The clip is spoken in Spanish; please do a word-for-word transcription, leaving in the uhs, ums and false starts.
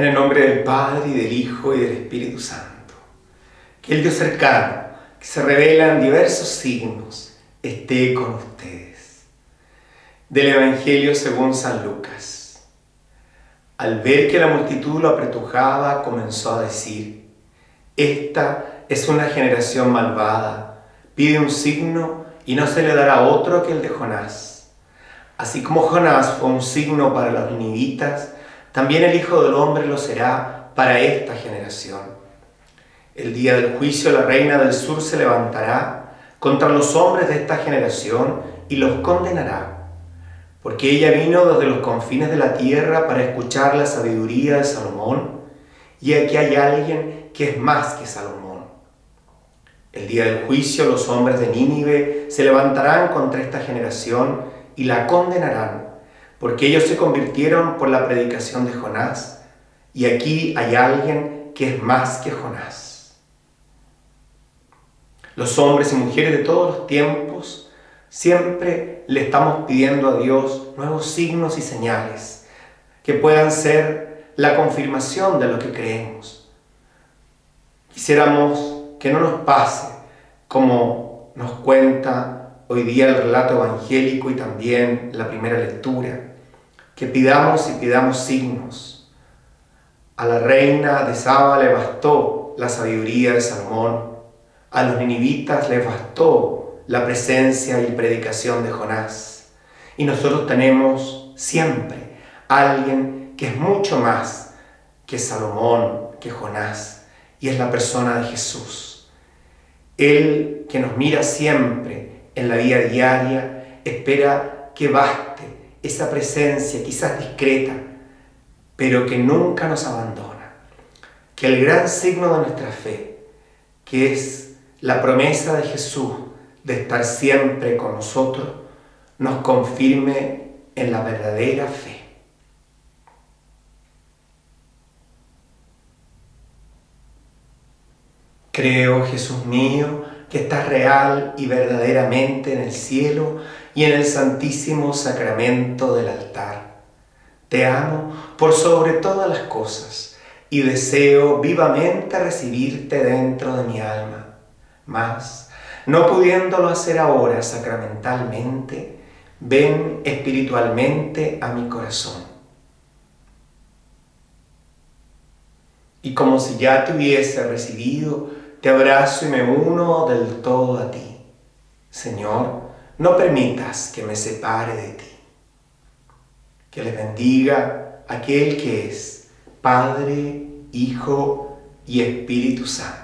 En el nombre del Padre, y del Hijo, y del Espíritu Santo. Que el Dios cercano, que se revela en diversos signos, esté con ustedes. Del Evangelio según San Lucas. Al ver que la multitud lo apretujaba, comenzó a decir: Esta es una generación malvada, pide un signo y no se le dará otro que el de Jonás. Así como Jonás fue un signo para los ninivitas, también el Hijo del Hombre lo será para esta generación. El día del juicio la reina del sur se levantará contra los hombres de esta generación y los condenará, porque ella vino desde los confines de la tierra para escuchar la sabiduría de Salomón, y aquí hay alguien que es más que Salomón. El día del juicio los hombres de Nínive se levantarán contra esta generación y la condenarán, porque ellos se convirtieron por la predicación de Jonás, y aquí hay alguien que es más que Jonás. Los hombres y mujeres de todos los tiempos siempre le estamos pidiendo a Dios nuevos signos y señales que puedan ser la confirmación de lo que creemos. Quisiéramos que no nos pase como nos cuenta hoy día el relato evangélico y también la primera lectura, que pidamos y pidamos signos. A la reina de Saba le bastó la sabiduría de Salomón, a los ninivitas les bastó la presencia y predicación de Jonás. Y nosotros tenemos siempre a alguien que es mucho más que Salomón, que Jonás, y es la persona de Jesús. Él, que nos mira siempre en la vida diaria, espera que baste esa presencia, quizás discreta, pero que nunca nos abandona. Que el gran signo de nuestra fe, que es la promesa de Jesús de estar siempre con nosotros, nos confirme en la verdadera fe. Creo, Jesús mío, que estás real y verdaderamente en el cielo y en el santísimo sacramento del altar. Te amo por sobre todas las cosas y deseo vivamente recibirte dentro de mi alma. Mas, no pudiéndolo hacer ahora sacramentalmente, ven espiritualmente a mi corazón. Y como si ya te hubiese recibido, te abrazo y me uno del todo a ti. Señor, no permitas que me separe de ti. Que les bendiga aquel que es Padre, Hijo y Espíritu Santo.